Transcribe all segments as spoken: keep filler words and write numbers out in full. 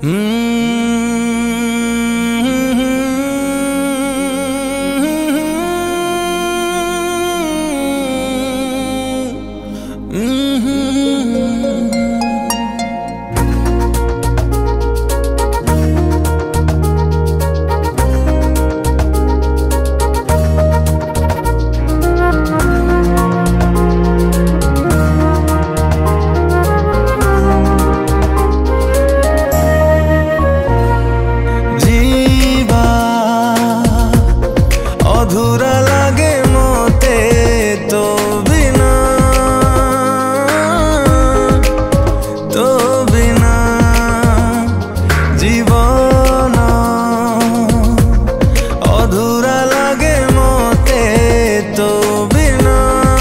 अधूरा लागे मोते तो बिना तो बिना जीवन अधूरा लागे मोते तो बिना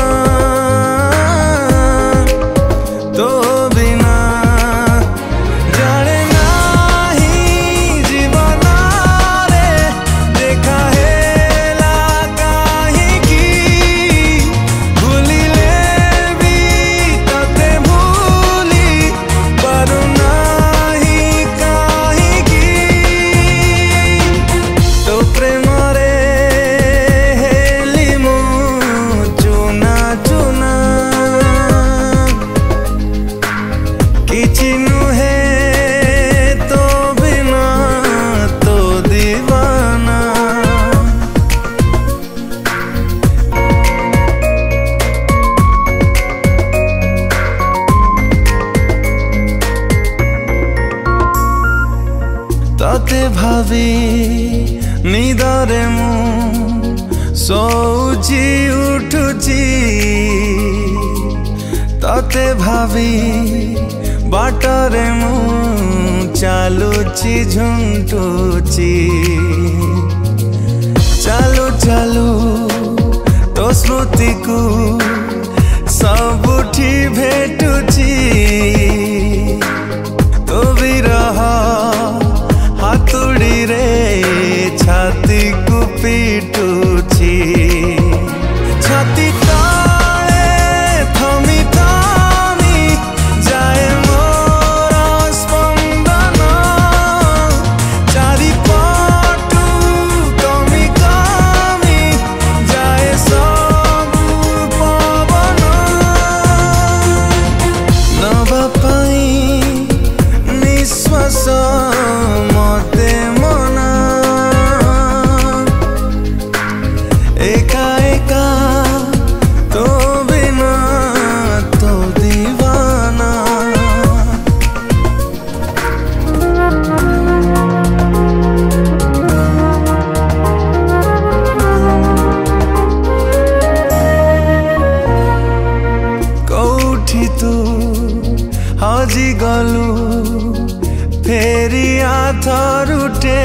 तो बिना जाने नाही जीवन रे देखा है तते भावी निदरे मु सोची उठुची तते भावी बाटरे मु चालुची झुंटुची चालू चालू तो स्मृति को सबुठी भेटुची तो विरह हाथुड़ी रे छाती को पीटुची छाती ताले थमी थमी जाए मोर स्पंदन चारि पटु कमी कमी जाए सबु पवन नवा पाई निश्वास मते मना एका एका तो बिना तो दीवाना कौठी तू हजी गलू फेरी आथरुटे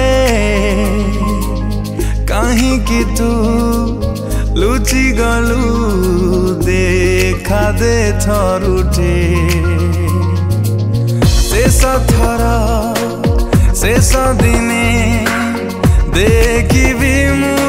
कहीं कि तू लुचि गलू देखा दे थरुटे शेष थर शेष दिने देखी भी